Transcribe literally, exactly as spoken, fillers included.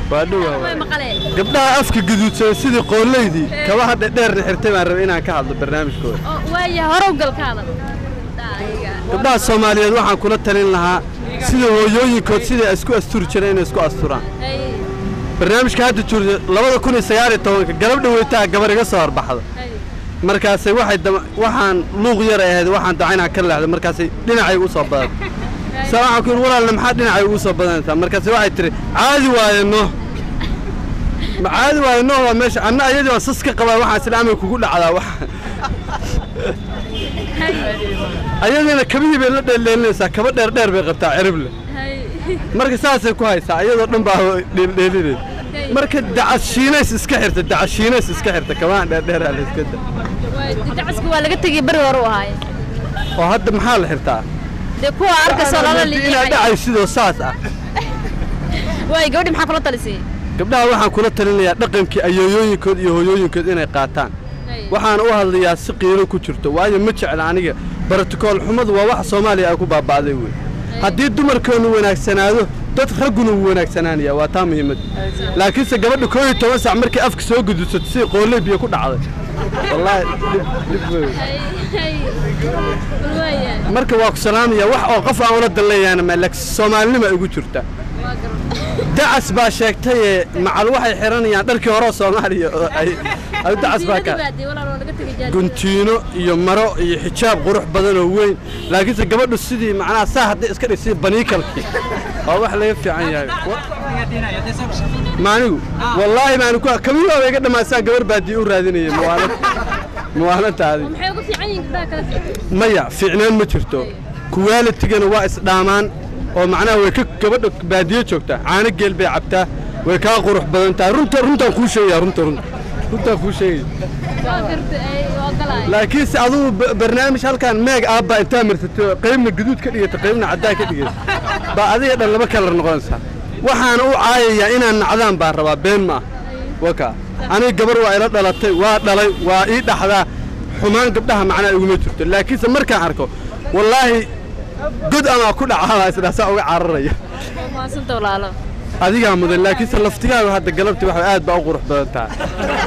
وادوا قبلها أفك جدود سيدي قول ليدي كواحد دير نحرتي مع ربنا كهذا البرنامج كله ويا هروق الكهذا قبلها الصوماليين waxaan kula talin lahaa sida hooyooyinkood sida isku asturi jireen isku asturaan barnaamijka hadda jooga laba kun iyo sagaal iyo toban galab dhaweytaa gabar iga soo horbaxda markaas waxay waxaan luuq yar ahayd waxaan dacaynaa ka leexday markaas dhinacay u soo badan sababta ku walaalna maxaa dhinacay ugu soo badantaa markaas waxay tiri caadi waayno ma caadi waayno waa meesha anna ayadii waan sas ka qabaa waxaan islaamay kugu dhacdaa wax ayadana kabihi bay la dheeleynaysaa kaba dheer dheer bay qabtaa cirible marka saasay ku haysaa ayadoo dhan baa dheeleynay marka dacashiinays iska xirta dacashiinays iska xirta kabaan dheer dheer la iska daa way dacaska waa laga tagay bari hore u ahaay oo hadda maxaa la xirtaa de kuwa arka salada liiga dhacay sidoo saas ah way gabadhi maxaa kula talisay gabdhaha waxaan kula talinayaa dhaqankii ayooyinkood iyo hooyooyinkood inay qaataan waxaan u hadlayaa si qiiro ku jirto waayo ma jecla aniga baratokool xumadu waa wax Soomaaliya ay ku baabaaday weey haddii dumarkeenu wanaagsanaado dad raguna wanaagsanaanaya waa taa muhiimad laakiin se gabadha koob iyo toban saac markii afka soo gudusato si qoolay biyo ku dhacday wallahi marka waa ku salaamaya wax oo qof aan wala daleeyana ma laakiin Soomaalnimo ay ugu jirta dacas baa sheegtay macal waxay xiranayaan dharkii hore Soomaaliya ay ay dacas baa ka guntiino iyo maro iyo xijaab qurux badan oo weyn laakiin gabadhu sidii macnaa saa hadii iska dhisay baniikalki oo wax laga fiican yahay maanigu wallahi maanigu kamiyo way iga dhamaasaan gabar baadii u raadinayay muwaalad muwaaladaadi maxay ugu fiican yihiin gabdhaha kale maya fiicnaan ma jirto quality-gana waa isdhaamaan oo macnaa way ka gabadha baadiyo joogta caana geel bay cabtaa way ka qurux badan tahay runta runta ku sheegay runta runta ku sheegay laakiin si adu barnaamij halkan meeg aabba inta martato qaybna guduud ka dhigata qaybna cadaa ka dhigay ba adiga dhan laba kala noqonaysa waxaan u caayayaa inaan nacdaan baa rabaa been ma waka aniga gabar waa ila dhalatay waa dhalay waa ii dhaxdaa xumaan gabdhaha macnaa iguma jirto laakiin markaan arko wallahi قد أنا كل عام أصلا سأوي عرّية. ما سنت ولا لا. هذه قاموا ذا لكن سلفتها وهذا قلبت واحد قاعد بأقرح بتاع.